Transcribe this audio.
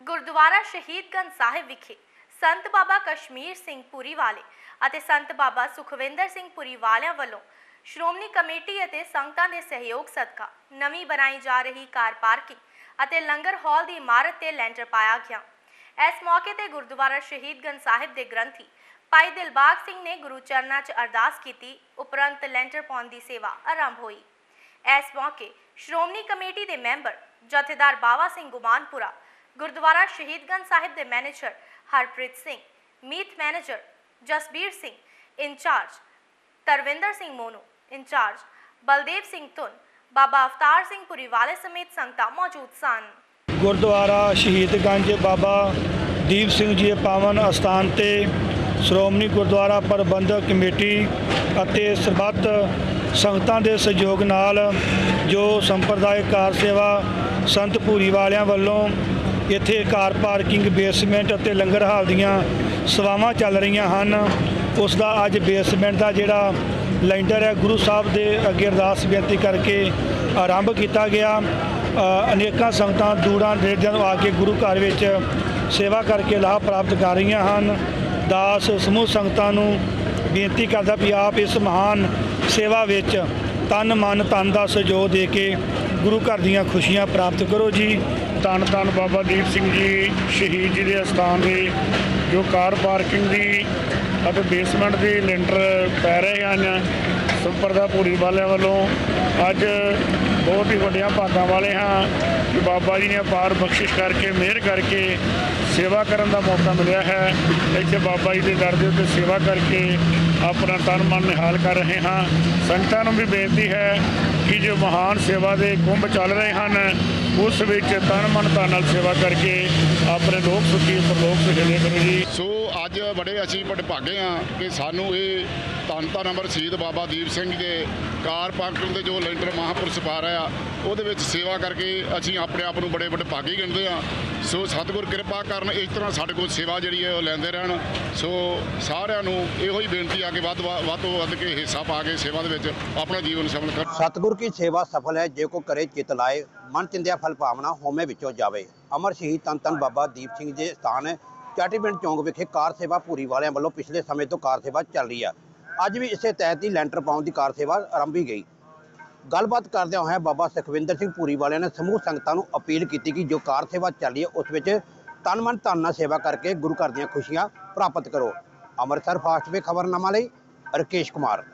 ਗੁਰਦੁਆਰਾ ਸ਼ਹੀਦਗੰਜ ਸਾਹਿਬ ਵਿਖੇ ਸੰਤ ਬਾਬਾ ਕਸ਼ਮੀਰ ਸਿੰਘ ਪੁਰੀ ਵਾਲੇ ਅਤੇ ਸੰਤ ਬਾਬਾ ਸੁਖਵਿੰਦਰ ਸਿੰਘ ਪੁਰੀ ਵਾਲਿਆਂ ਵੱਲੋਂ ਸ਼੍ਰੋਮਣੀ ਕਮੇਟੀ ਅਤੇ ਸੰਗਤਾਂ ਦੇ ਸਹਿਯੋਗ ਸਦਕਾ ਨਵੀਂ ਬਣਾਈ ਜਾ ਰਹੀ ਕਾਰ ਪਾਰਕਿੰਗ ਅਤੇ ਲੰਗਰ ਹਾਲ ਦੀ ਇਮਾਰਤ ਤੇ ਲੈਂਟਰ ਪਾਇਆ ਗਿਆ। ਇਸ ਮੌਕੇ ਤੇ ਗੁਰਦੁਆਰਾ ਸ਼ਹੀਦਗੰਜ ਸਾਹਿਬ ਦੇ ਗ੍ਰੰਥੀ ਭਾਈ ਦਿਲਬਾਗ ਸਿੰਘ ਨੇ ਗੁਰੂ ਚਰਨਾਂ 'ਚ ਅਰਦਾਸ ਕੀਤੀ। ਉਪਰੰਤ ਲੈਂਟਰ ਪਾਉਣ ਦੀ ਸੇਵਾ ਆਰੰਭ ਹੋਈ। ਇਸ ਮੌਕੇ ਸ਼੍ਰੋਮਣੀ ਕਮੇਟੀ ਦੇ ਮੈਂਬਰ ਜਥੇਦਾਰ ਬਾਵਾ ਸਿੰਘ ਗੁਮਾਨਪੁਰਾ, ਗੁਰਦੁਆਰਾ ਸ਼ਹੀਦਗੰਜ ਸਾਹਿਬ ਦੇ ਮੈਨੇਜਰ ਹਰਪ੍ਰੀਤ ਸਿੰਘ, ਮੀਤ manager Jasbir Singh, incharge Tarvinder Singh Monu, incharge Baldev Singh Dhun, Baba Avtar Singh Puri ਵਾਲੇ ਸਮੇਤ ਸੰਗਤਾਂ ਮੌਜੂਦ ਸਨ। ਗੁਰਦੁਆਰਾ ਸ਼ਹੀਦਗੰਜ ਬਾਬਾ ਦੀਪ ਸਿੰਘ ਜੀ ਦੇ ਪਾਵਨ ਅਸਥਾਨ ਤੇ ਸ਼੍ਰੋਮਣੀ ਗੁਰਦੁਆਰਾ ਪ੍ਰਬੰਧਕ ਕਮੇਟੀ ਅਤੇ ਸਰਬੱਤ ਸੰਗਤਾਂ ਦੇ ਸਹਿਯੋਗ ਨਾਲ ਜੋ ਸੰਪਰਦਾਇਕ ਕਾਰ ਸੇਵਾ ਸੰਤ ਭੂਰੀ ਵਾਲਿਆਂ ਵੱਲੋਂ ਇੱਥੇ ਕਾਰ ਪਾਰਕਿੰਗ, ਬੇਸਮੈਂਟ ਅਤੇ ਲੰਗਰ ਹਾਲ ਦੀਆਂ ਸੇਵਾਵਾਂ ਚੱਲ ਰਹੀਆਂ ਹਨ, ਉਸ ਦਾ ਅੱਜ ਬੇਸਮੈਂਟ ਦਾ ਜਿਹੜਾ ਲੈਂਟਰ ਹੈ ਗੁਰੂ ਸਾਹਿਬ ਦੇ ਅੱਗੇ ਅਰਦਾਸ ਬੇਨਤੀ ਕਰਕੇ ਆਰੰਭ ਕੀਤਾ ਗਿਆ। ਅਨੇਕਾਂ ਸੰਗਤਾਂ ਦੂਰਾਂ ਨੇੜਿਆਂ ਤੋਂ ਆ ਕੇ ਗੁਰੂ ਘਰ ਵਿੱਚ ਸੇਵਾ ਕਰਕੇ ਲਾਭ ਪ੍ਰਾਪਤ ਕਰ ਰਹੀਆਂ ਹਨ। ਦਾਸ ਸਮੂਹ ਸੰਗਤਾਂ ਨੂੰ ਬੇਨਤੀ ਕਰਦਾ ਵੀ ਆਪ ਇਸ ਮਹਾਨ ਸੇਵਾ ਵਿੱਚ ਤਨ ਮਨ ਧਨ ਦਾ ਸਹਿਯੋਗ ਦੇ ਕੇ ਗੁਰੂ ਘਰ ਦੀਆਂ ਖੁਸ਼ੀਆਂ ਪ੍ਰਾਪਤ ਕਰੋ ਜੀ। ਧੰਨ ਧੰਨ ਬਾਬਾ ਦੀਪ ਸਿੰਘ ਜੀ ਸ਼ਹੀਦ ਜੀ ਦੇ ਅਸਥਾਨ ਦੇ ਜੋ ਕਾਰ ਪਾਰਕਿੰਗ ਦੀ ਅਤੇ ਬੇਸਮੈਂਟ ਦੀ ਲੈਂਟਰ ਪੈ ਰਹੇ ਹਨ, ਸੰਪਰਦਾ ਭੂਰੀ ਵਾਲਿਆਂ ਵੱਲੋਂ ਅੱਜ ਬਹੁਤ ਹੀ ਵੱਡੀਆਂ ਭਾਗਾਂ ਵਾਲੇ ਹਾਂ ਕਿ ਬਾਬਾ ਜੀ ਨੇ ਅਪਾਰ ਬਖਸ਼ਿਸ਼ ਕਰਕੇ ਮਿਹਰ ਕਰਕੇ ਸੇਵਾ ਕਰਨ ਦਾ ਮੌਕਾ ਮਿਲਿਆ ਹੈ। ਇੱਥੇ ਬਾਬਾ ਜੀ ਦੇ ਦਰ ਦੇ ਉੱਤੇ ਸੇਵਾ ਕਰਕੇ ਆਪਣਾ ਤਨ ਮਨ ਨਿਹਾਲ ਕਰ ਰਹੇ ਹਾਂ। ਸੰਗਤਾਂ ਨੂੰ ਵੀ ਬੇਨਤੀ ਹੈ ਕਿ ਜੋ ਮਹਾਨ ਸੇਵਾ ਦੇ ਕੁੰਭ ਚੱਲ ਰਹੇ ਹਨ ਉਸ ਵਿੱਚ ਤਨ ਮਨ ਧਨ ਨਾਲ ਸੇਵਾ ਕਰਕੇ ਆਪਣੇ ਲੋਕ ਸੁਖੀ ਪਰਲੋਕ ਸੁਖੀ ਕਰੋ ਜੀ। ਸੋ ਅੱਜ ਬੜੇ ਅਸੀਂ ਭਾਗੇ ਹਾਂ ਕਿ ਸਾਨੂੰ ਇਹ ਧੰਨ ਧੰਨ ਅਮਰ ਸ਼ਹੀਦ ਬਾਬਾ ਦੀਪ ਸਿੰਘ ਦੇ ਕਾਰ ਪਾਰਕਿੰਗ ਦੇ ਜੋ ਲੈਂਟਰ ਮਹਾਂਪੁਰਸ਼ ਪਾ ਰਹੇ ਆ ਉਹਦੇ ਵਿੱਚ ਸੇਵਾ ਕਰਕੇ ਅਸੀਂ ਆਪਣੇ ਆਪ ਨੂੰ ਬੜੇ ਭਾਗੀ ਗਿਣਦੇ ਹਾਂ। ਸੋ ਸਤਿਗੁਰ ਕਿਰਪਾ ਕਰਨ ਇਸ ਤਰ੍ਹਾਂ ਸਾਡੇ ਕੋਲ ਸੇਵਾ ਜਿਹੜੀ ਹੈ ਉਹ ਲੈਂਦੇ ਰਹਿਣ। ਸੋ ਸਾਰਿਆਂ ਨੂੰ ਇਹੋ ਹੀ ਬੇਨਤੀ ਆ ਕਿ ਵੱਧ ਤੋਂ ਵੱਧ ਕੇ ਹਿੱਸਾ ਪਾ ਕੇ ਸੇਵਾ ਦੇ ਵਿੱਚ ਆਪਣਾ ਜੀਵਨ ਸਫਲ ਕਰਨ। ਸਤਿਗੁਰ ਕੀ ਸੇਵਾ ਸਫਲ ਹੈ ਜੇ ਕੋ ਕਰੇ ਚਿਤ ਲਾਏ, ਮਨ ਚਿੰਦਿਆ ਫਲ ਭਾਵਨਾ ਹੋਮੇ ਵਿੱਚੋਂ ਜਾਵੇ। ਅਮਰ ਸ਼ਹੀਦ ਧੰਨ ਧੰਨ ਬਾਬਾ ਦੀਪ ਸਿੰਘ ਦੇ ਸਥਾਨ ਹੈ ਚਾਟੀਪਿੰਡ ਚੌਂਕ ਵਿਖੇ ਕਾਰ ਸੇਵਾ ਭੂਰੀ ਵਾਲਿਆਂ ਵੱਲੋਂ ਪਿਛਲੇ ਸਮੇਂ ਤੋਂ ਕਾਰ ਸੇਵਾ ਚੱਲ ਰਹੀ ਹੈ। ਅੱਜ ਵੀ ਇਸੇ ਤਹਿਤ ਹੀ ਲੈਂਟਰ ਪਾਉਣ ਦੀ ਕਾਰ ਸੇਵਾ ਆਰੰਭੀ ਗਈ। ਗੱਲਬਾਤ ਕਰਦਿਆਂ ਹੋਇਆ ਬਾਬਾ ਸੁਖਵਿੰਦਰ ਸਿੰਘ ਭੂਰੀ ਵਾਲਿਆਂ ਨੇ ਸਮੂਹ ਸੰਗਤਾਂ ਨੂੰ ਅਪੀਲ ਕੀਤੀ ਕਿ ਜੋ ਕਾਰ ਸੇਵਾ ਚੱਲ ਰਹੀ ਹੈ ਉਸ ਵਿੱਚ ਤਨ ਮਨ ਧਨ ਨਾਲ ਸੇਵਾ ਕਰਕੇ ਗੁਰੂ ਘਰ ਦੀਆਂ ਖੁਸ਼ੀਆਂ ਪ੍ਰਾਪਤ ਕਰੋ। ਅੰਮ੍ਰਿਤਸਰ ਫਾਸਟ ਵੇ ਖਬਰਨਾਮਾ ਲਈ ਰਕੇਸ਼ ਕੁਮਾਰ।